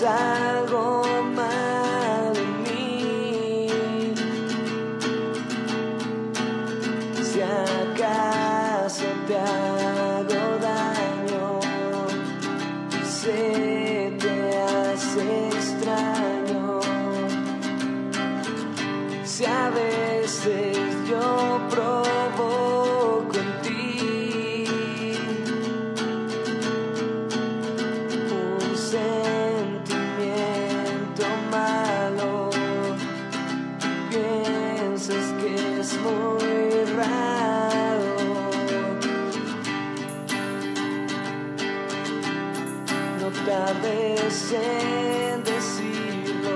algo mal en mí, si acaso te hago daño, se te hace extraño, si a veces yo provoco en ti un sentimiento malo, piensas que es muy raro, no tardes en decirlo.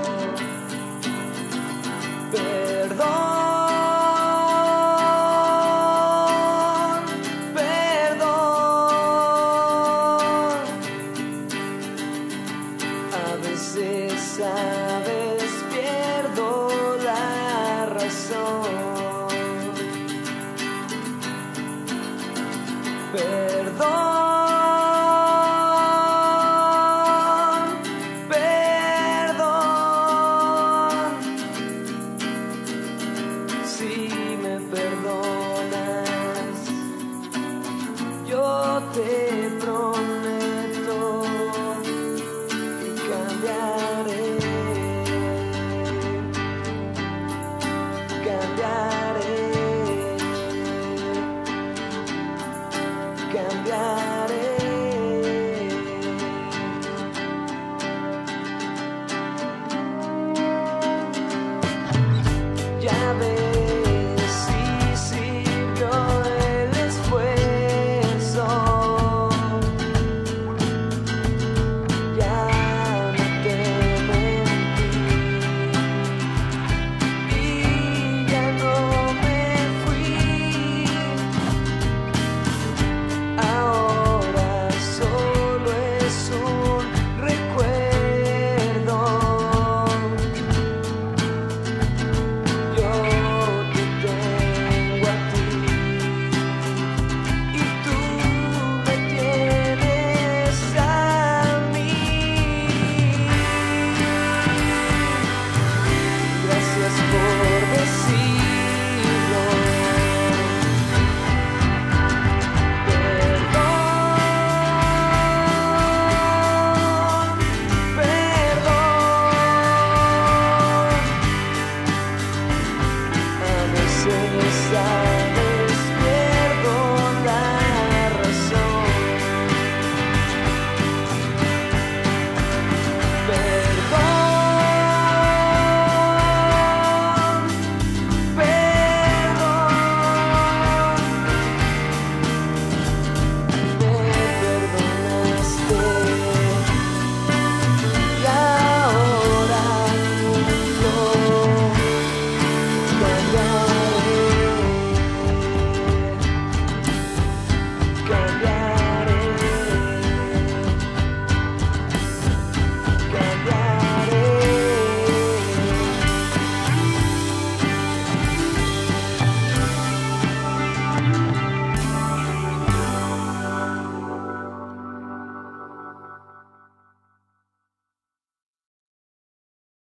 Perdón, perdón, a veces, sabes, pierdo la razón. Perdón, perdón, si me perdonas, yo te prometo que cambiaré, cambiaré, cambiaré. Ya ves si sirvió el esfuerzo, ya no te mentí y ya no me fui. Ahora solo es un recuerdo. Yo te tengo a ti y tú me tienes a mí. Gracias por decirlo. Perdón, perdón, a veces